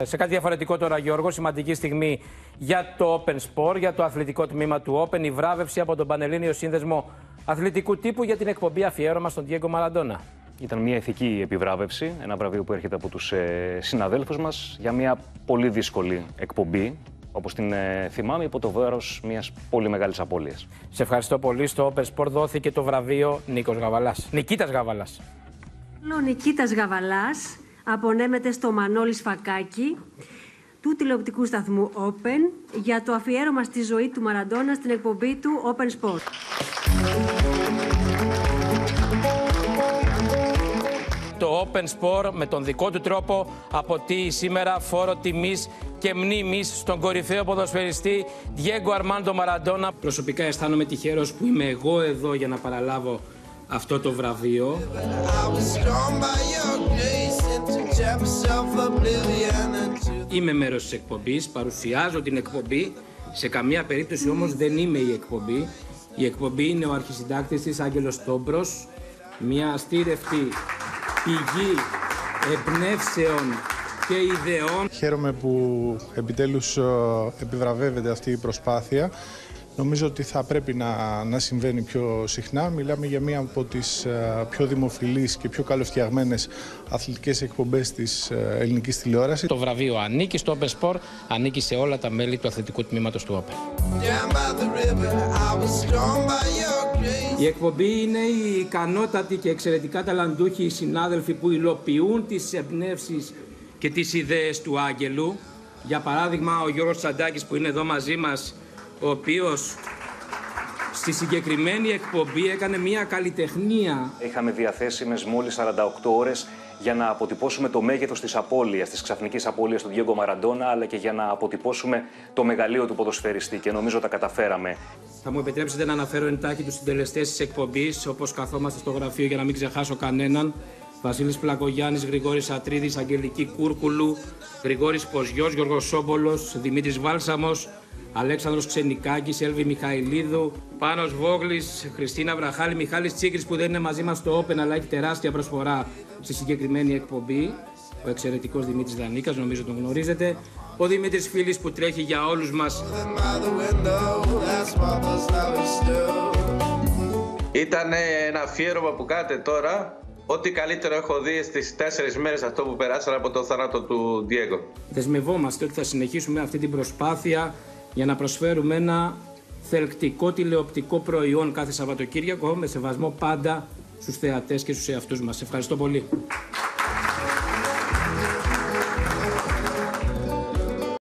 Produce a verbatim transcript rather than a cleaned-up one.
Σε κάτι διαφορετικό τώρα, Γιώργο, σημαντική στιγμή για το Open Sport, για το αθλητικό τμήμα του Open, η βράβευση από τον Πανελλήνιο Σύνδεσμο Αθλητικού Τύπου για την εκπομπή αφιέρωμα στον Διέγκο Μαραντόνα. Ήταν μια ηθική επιβράβευση, ένα βραβείο που έρχεται από τους ε, συναδέλφους μας για μια πολύ δύσκολη εκπομπή, όπως την ε, θυμάμαι, υπό το βάρος μιας πολύ μεγάλης απώλειας. Σε ευχαριστώ πολύ. Στο Open Sport δόθηκε το βραβείο Νίκος Γαβαλάς. Νικήτας Γαβαλάς. Ο Νικήτας Γαβαλάς απονέμεται στο Μανώλη Σφακάκη του τηλεοπτικού σταθμού Open για το αφιέρωμα στη ζωή του Μαραντόνα στην εκπομπή του Open Sport. Το Open Sport με τον δικό του τρόπο αποτείει σήμερα φόρο τιμής και μνήμης στον κορυφαίο ποδοσφαιριστή Διέγκο Αρμάντο Μαραντόνα. Προσωπικά αισθάνομαι τυχερός που είμαι εγώ εδώ για να παραλάβω αυτό το βραβείο. Είμαι μέρος της εκπομπής, παρουσιάζω την εκπομπή, σε καμία περίπτωση όμως δεν είμαι η εκπομπή. Η εκπομπή είναι ο αρχισυντάκτης της, Άγγελος Τόμπρος, μια αστήρευτη πηγή εμπνεύσεων και ιδεών. Χαίρομαι που επιτέλους επιβραβεύεται αυτή η προσπάθεια. Νομίζω ότι θα πρέπει να, να συμβαίνει πιο συχνά. Μιλάμε για μία από τις πιο δημοφιλείς και πιο καλοφτιαγμένες αθλητικές εκπομπές της ελληνικής τηλεόρασης. Το βραβείο ανήκει στο Open Sport, ανήκει σε όλα τα μέλη του αθλητικού τμήματος του Open. Η εκπομπή είναι οι ικανότατοι και εξαιρετικά ταλαντούχοι συνάδελφοι που υλοποιούν τις εμπνεύσεις και τις ιδέες του Άγγελου. Για παράδειγμα, ο Γιώργος Τσαντάκης που είναι εδώ μαζί μας, ο οποίος στη συγκεκριμένη εκπομπή έκανε μια καλλιτεχνία. Είχαμε διαθέσιμες μόλις σαράντα οκτώ ώρες για να αποτυπώσουμε το μέγεθος της απώλειας, της ξαφνικής απώλειας του Διέγκο Μαραντόνα, αλλά και για να αποτυπώσουμε το μεγαλείο του ποδοσφαιριστή και νομίζω τα καταφέραμε. Θα μου επιτρέψετε να αναφέρω εντάχει τους συντελεστές της εκπομπής, όπως καθόμαστε στο γραφείο για να μην ξεχάσω κανέναν. Βασίλης Πλακογιάννης, Γρηγόρης Ατρίδης, Αγγελική Κούρκουλου, Γρηγόρης Ποζιός, Γιώργος Σόμπολος, Δημήτρης Βάλσαμος, Αλέξανδρος Ξενικάκης, Έλβη Μιχαηλίδου, Πάνος Βόγλης, Χριστίνα Βραχάλη, Μιχάλης Τσίγκρης που δεν είναι μαζί μας στο Open αλλά έχει τεράστια προσφορά στη συγκεκριμένη εκπομπή. Ο εξαιρετικός Δημήτρης Δανίκας, νομίζω τον γνωρίζετε. Ο Δημήτρης Φίλης που τρέχει για όλους μας. Ήταν ένα αφιέρωμα που κάνετε τώρα. Ό,τι καλύτερο έχω δει στις τέσσερις μέρες αυτό που περάσανε από το θάνατο του Διέγκο. Δεσμευόμαστε ότι θα συνεχίσουμε αυτή την προσπάθεια για να προσφέρουμε ένα θελκτικό τηλεοπτικό προϊόν κάθε Σαββατοκύριακο με σεβασμό πάντα στους θεατές και στους εαυτούς μας. Ευχαριστώ πολύ.